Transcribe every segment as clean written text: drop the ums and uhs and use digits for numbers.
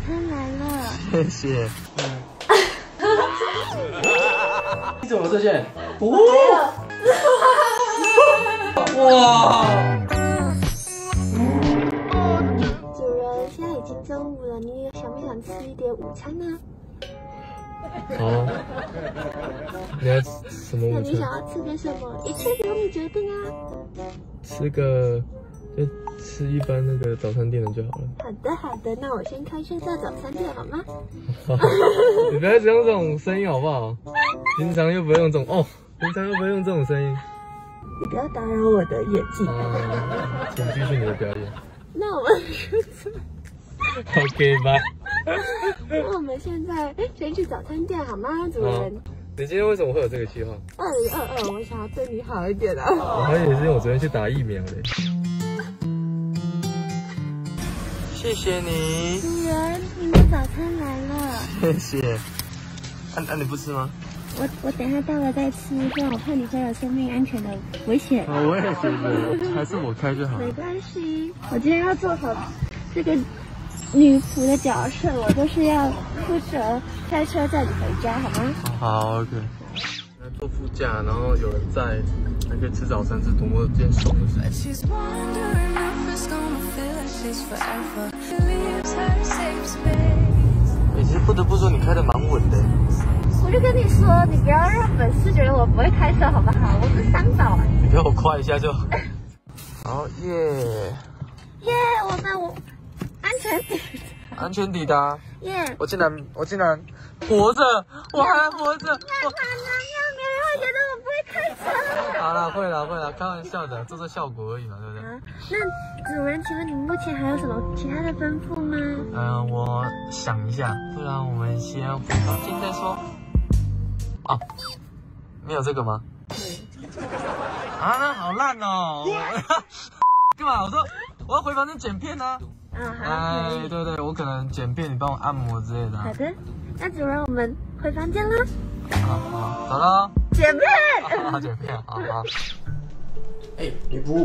餐来了。 谢谢。你怎么这些？哦，哇！ 主人，现在已经中午了，你想不想吃一点午餐呢？ 好，你要什么午餐？ 那你想要吃点什么？一切由你决定啊。 吃个，就吃一般那个早餐店的就好了。 好的，好的，那我先开车到早餐店好吗？ 你不要用这种声音好不好？平常又不会用这种哦，平常又不会用这种声音。 你不要打扰我的演技。 请继续你的表演。 那我们 OK， 拜。 那我们现在先去早餐店好吗，主人？ 你今天为什么会有这个计划 2022，我想要对你好一点啊。 我还以为是因为我昨天去打疫苗嘞。谢谢你， 主人，你的早餐来了。 谢谢。你不吃吗？ 我等一下到了再吃，不然我怕你会有生命安全的危险。 我也觉得，还是我开就好。 没关系，我今天要做好这个女仆的角色，我就是要负责开车载你回家，好吗？ 好 ，OK。坐副驾，然后有人在，还可以吃早餐，是多么件爽的事情。其实不得不说，你开的蛮稳的。 我就跟你说，你不要让粉丝觉得我不会开车，好不好？我是向导。 你给我夸一下就好。好耶！ 耶，我安全抵达。 安全抵达。 耶！ 我竟然活着，我还活着。 那别人会觉得我不会开车。 好了，会了，开玩笑的，做做效果而已嘛，对不对？ 那主人，请问你目前还有什么其他的吩咐吗？ 我想一下，不然我们先回房间再说。啊，没有这个吗？啊，那好烂哦！干嘛？我说我要回房间剪片呢。 好， 对，我可能剪片，你帮我按摩之类的。 好的，那主人，我们回房间了。 好，走了。 剪片。 好，剪片，好。女仆。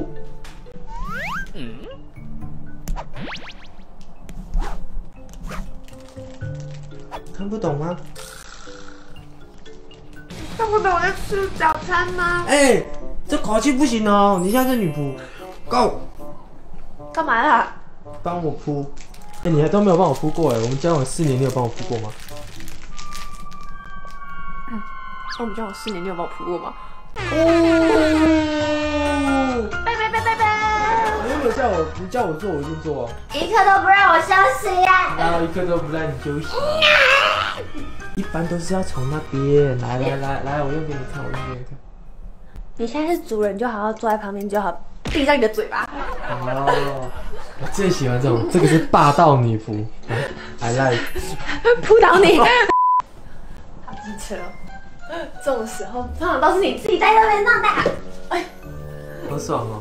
看不懂吗？ 看不懂我在吃早餐吗？ 这口气不行哦！你现在是女仆 ，Go！ 干嘛啦？ 帮我铺。你还都没有帮我铺过哎！我们交往4年，你有帮我铺过吗？ 我们交往4年，你有帮我铺过吗？拜！ 你有你叫我做，我就做啊。 一刻都不让我休息呀！ 然后一刻都不让你休息。一般都是要从那边来，我用给你看， 你现在是主人，就好好坐在旁边就好，闭上你的嘴巴。 哦，我最喜欢这种，这个是霸道女仆。I like。 扑倒你！好机车哦！这种时候通常都是你自己在那边弄的。 好爽哦！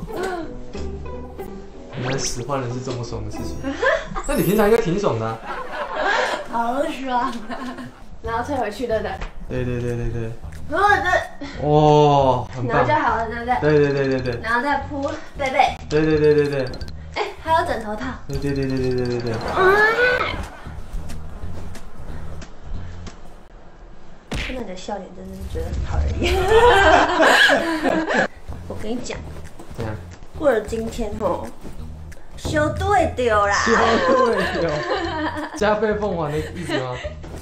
原来使唤人是这么爽的事情。那你平常应该挺爽的啊。 好爽！然后退回去，对不对？ 对。 然后哦，很棒。 然后就好了，对不对？ 对。 然后再铺被被。 对。 还有枕头套。 对。 看到你的笑脸，真的是觉得很讨人厌。我跟你讲， 怎样？ 过了今天哦，修对丢啦。 加倍奉还的意思吗？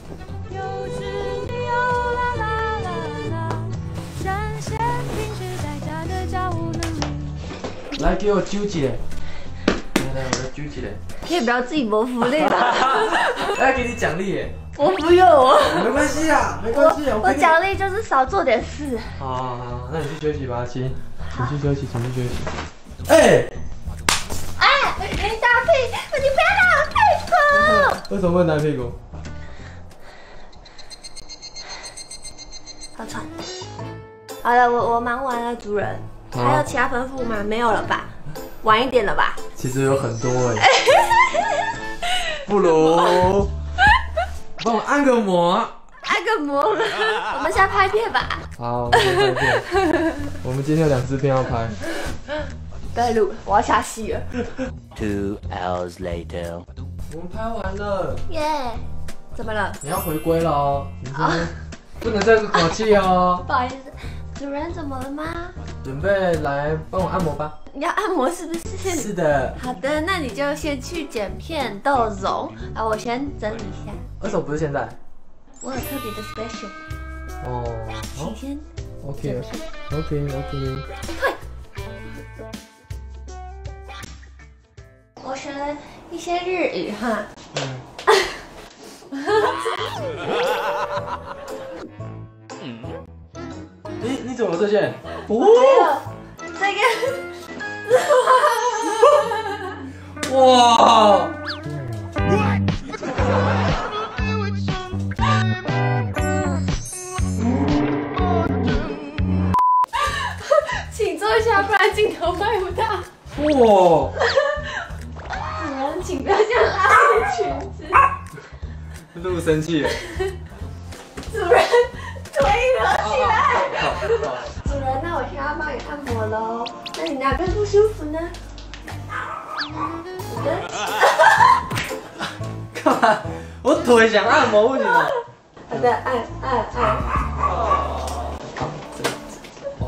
来，给我揪起来！来，我来揪起来。 可以不要自己谋福利吗？ 来，给你奖励耶！ 我不用哦。 没关系啊。 我奖励就是少做点事。 好，那你去休息吧，请去休息。你打屁股，你不要打我屁股！ 为什么会打屁股？ 好喘。好了，我忙完了，主人。还有其他吩咐吗？没有了吧？晚一点了吧？ 其实有很多哎。不如帮我按个摩。 我们现在拍片吧。 好，我们先拍片。我们今天有2支片要拍。 不要录了，我要下戏了。 2 hours later。 我们拍完了。 耶！怎么了？ 你要回归了哦，你不能这个口气哦。 不好意思，主人怎么了吗？ 准备来帮我按摩吧。 你要按摩是不是？ 是的。 好的，那你就先去剪片豆蓉，我先整理一下。 为什么不是现在？ 我有特别的 special。 哦。 请先。 OK。 退。我学了一些日语哈。 你怎么这件？ 哦，还有这个。 哇！ 请坐下，不然镜头拍不到。 哇！ 主人，请不要这样拉我的裙子。 露生气了。 主人，腿合起来。 好。 主人，那我现在要帮你按摩喽。那你哪边不舒服呢？ 干嘛？我腿想按摩不行吗？ 好的，按。 哇！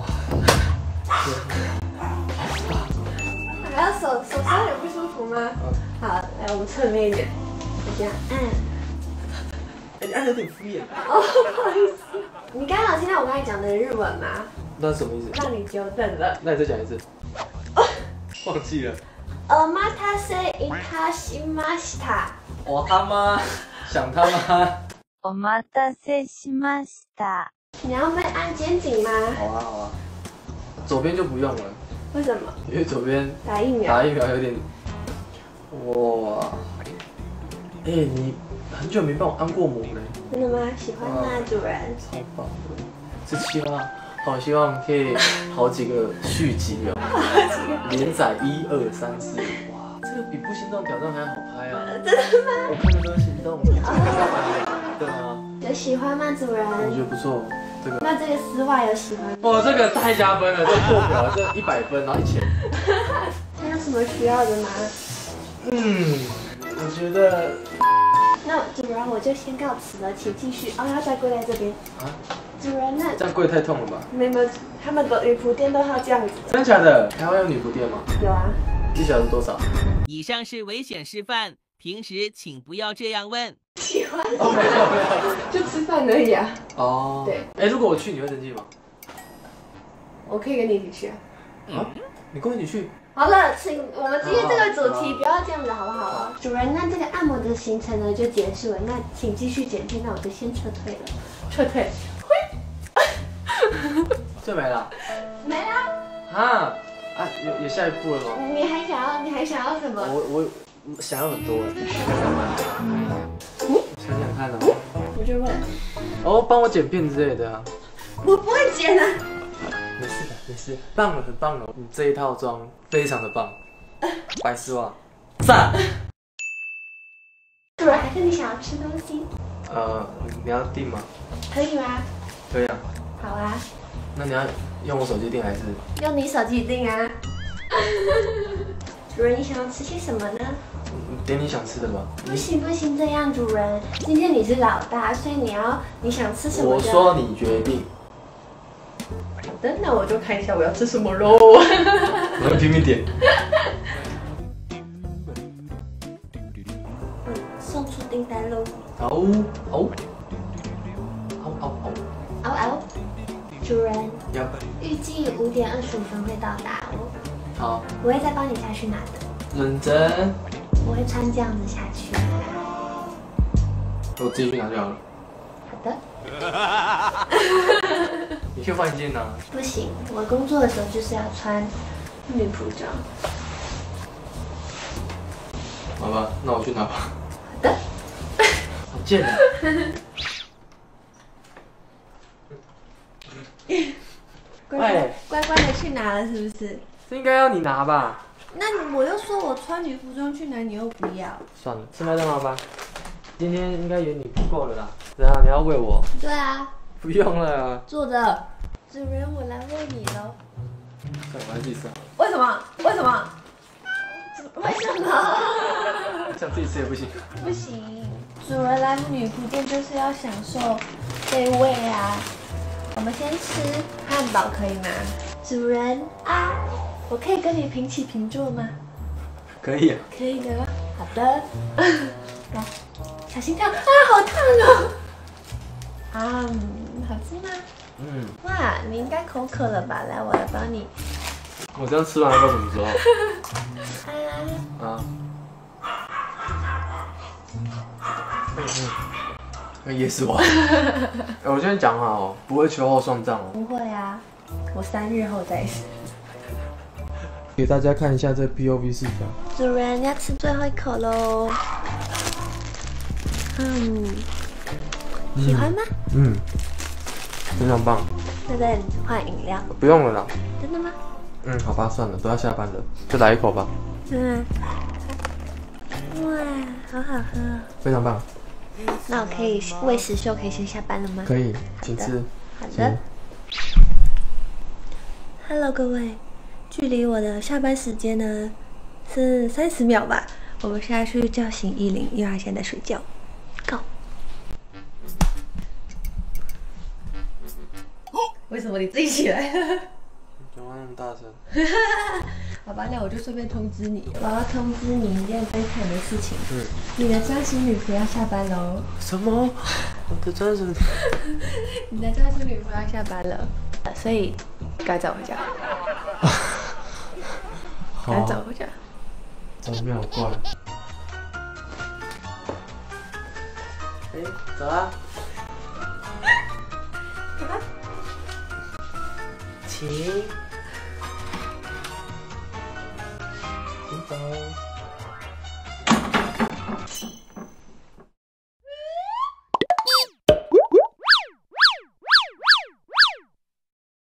还有手上有不舒服吗？好，来我们侧面一点，就这样按。 你按有点敷衍。 哦，不好意思。你刚刚有听到我刚才讲的日文吗？ 那是什么意思？ 让你久等了。 那你再讲一次。忘记了。 お待たせいたしました。 我他妈想他妈。 お待たせしました。你要被按肩颈吗？ 好啊。左边就不用了。 为什么？ 因为左边打疫苗。 打疫苗有点。哇。你很久没帮我按过摩了。 真的吗？喜欢吗，主人？ 超棒的。这期吗？好希望可以好几个续集哦，连载1、2、3、4，哇，这个比不心动挑战还好拍啊！ 真的吗？ 我看的都是心动。对啊。 有喜欢吗，主人？ 我觉得不错，这个。 那这个丝袜有喜欢吗？ 哇，这个太加分了，这破表了，这100分，然后1000。 还有什么需要的吗？ 我觉得。 那主人我就先告辞了，请继续。要再跪在这边。啊？主人，那这样跪太痛了吧？ 没有，他们的女仆店都要这样子。 真假的？台湾有女仆店吗？ 有啊。 1小时多少？ 以上是危险示范，平时请不要这样问。 喜欢？ 没有， 就吃饭而已啊。 哦。对。如果我去，你会生气吗？ 我可以跟你一起去啊。 你跟我一起去。 好了，请我们今天这个主题不要这样子好不好？主人，那这个按摩的行程呢就结束了，那请继续剪片，那我就先撤退了。撤退。 这没了。 没了。有下一步了吗？ 你还想要什么？ 我想要很多。想想看呢。 我就问。 帮我剪片之类的啊。 我不会剪啊。 没事，棒了，很棒了！你这一套装非常的棒，白丝袜，赞！ 主人，还是你想要吃东西？ 你要订吗？ 可以吗？ 可以啊。 好啊。 那你要用我手机订还是？ 用你手机订啊。主人，你想要吃些什么呢？ 点你想吃的吧。 不行，这样主人，今天你是老大，所以你想吃什么？ 我说你决定。 好的，那我就看一下我要吃什么喽。 我要拼命点。 送出订单喽。 嗷！ 主人，预计5点25分会到达哦。 好。 我会再帮你下去拿的。 认真。 我会穿这样子下去。 我自己去拿就好了。 好的。 你去换一件啊。 不行，我工作的时候就是要穿女仆装。 好吧，那我去拿吧。 好的。 好贱啊！ 乖乖的去拿了是不是？ 这应该要你拿吧？ 那我又说我穿女服装去拿，你又不要。 算了，吃麦当劳吧。今天应该有你不够了啦。怎样？你要喂我？ 对啊。 不用了。 坐着。主人，我来喂你喽。 算了，我还自己吃。 为什么？ 为什么？ 想自己吃也不行。 不行，主人来女仆店就是要享受被喂啊。我们先吃汉堡可以吗？主人啊，我可以跟你平起平坐吗？ 可以。 可以的。好的。来，小心烫啊，好烫哦！啊，好吃吗？ 嗯。 哇，你应该口渴了吧？来，我来帮你。 我这样吃完要到什么时候？啊。噎死我！我先讲好，不会秋后算账哦。 不会啊，我3日后再吃。 给大家看一下这 POV 视角。 主人要吃最后一口喽。喜欢吗？ 非常棒。 那再换饮料。 不用了啦。 真的吗？ 好吧，算了，都要下班了，就来一口吧。 哇，好好喝哦。 非常棒。 那我可以喂食秀，可以先下班了吗？ 可以，请吃。 好的。Hello， 各位，距离我的下班时间呢是30秒吧。我们现在去叫醒10，因为他现在在睡觉。Go。为什么你自己起来？ 讲话那么大声。 好吧，那我就顺便通知你，我要通知你一件悲惨的事情。你的专属女仆要下班喽。 什么？我的专属？ 你的专属女仆要下班了，所以该走回家。该走回家。 怎么没有过来？走啦。 走吧。 请走。